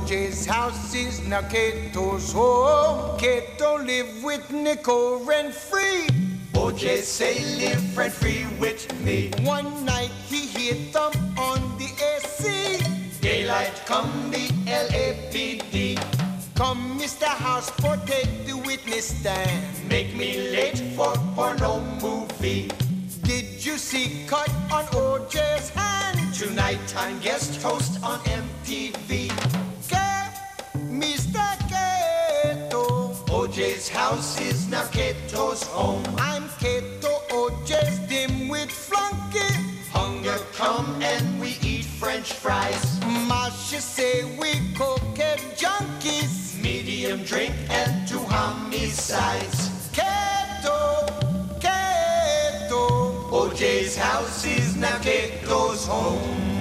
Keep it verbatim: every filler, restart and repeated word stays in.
J's house is now Cato's home. Cato live with Nico rent-free. O J say live rent-free with me. One night he hear thump on the A C. Daylight come the L A P D. Come Mister House for take the witness stand. Make me late for porno movie. Did you see cut on O J's hand? Tonight I'm guest host on M T V. Mister Cato. O J's house is now Cato's home. I'm Cato, O J's dim-wit flunky. Hunger come and we eat French fries. Masha say we cokehead junkies. Medium drink and two homicides. Cato, Cato. O J's house is now Cato's home.